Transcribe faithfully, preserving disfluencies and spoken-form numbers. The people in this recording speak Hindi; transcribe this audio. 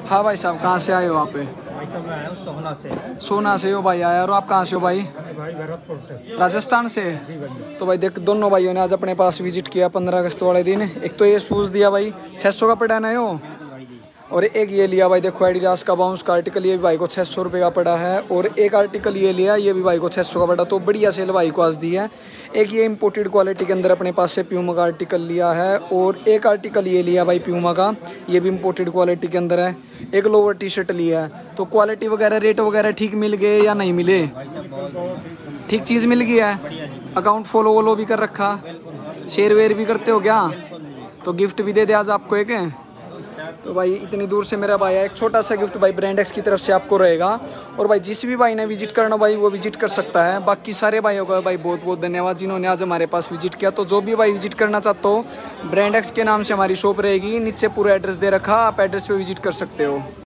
हाँ भाई साहब, कहाँ से आए हो आप? भाई साहब मैं आया हूँ सोहना से। सोना से हो भाई आया, और आप कहाँ से हो भाई? भाई भरतपुर से। राजस्थान से? जी भाई। तो भाई देख, दोनों भाइयों ने आज अपने पास विजिट किया पंद्रह अगस्त वाले दिन। एक तो ये शूज़ दिया भाई, छः सौ का पड़ा ना हो, और एक ये लिया भाई, देखो एडिडास का बाउंस का आर्टिकल, ये भी भाई को छः सौ रुपये का पड़ा है। और एक आर्टिकल ये लिया, ये भी भाई को छः सौ का पड़ा। तो बढ़िया सेल भाई को आज दी है। एक ये इम्पोर्टेड क्वालिटी के अंदर अपने पास से प्यूमा का आर्टिकल लिया है, और एक आर्टिकल ये लिया भाई प्यूमा का, ये भी इम्पोर्टेड क्वालिटी के अंदर है। एक लोअर टी शर्ट लिया है। तो क्वालिटी वगैरह रेट वगैरह ठीक मिल गए या नहीं मिले? ठीक चीज़ मिल गई है। अकाउंट फॉलो वॉलो भी कर रखा, शेयर वेयर भी करते हो क्या? तो गिफ्ट भी दे दे आज आपको एक। तो भाई इतनी दूर से मेरा भाई है, एक छोटा सा गिफ्ट भाई ब्रांड एक्स की तरफ से आपको रहेगा। और भाई जिस भी भाई ने विजिट करना भाई वो विजिट कर सकता है। बाकी सारे भाइयों का भाई बहुत बहुत धन्यवाद जिन्होंने आज हमारे पास विजिट किया। तो जो भी भाई विजिट करना चाहते हो, ब्रांड एक्स के नाम से हमारी शॉप रहेगी, नीचे पूरा एड्रेस दे रखा, आप एड्रेस पे विजिट कर सकते हो।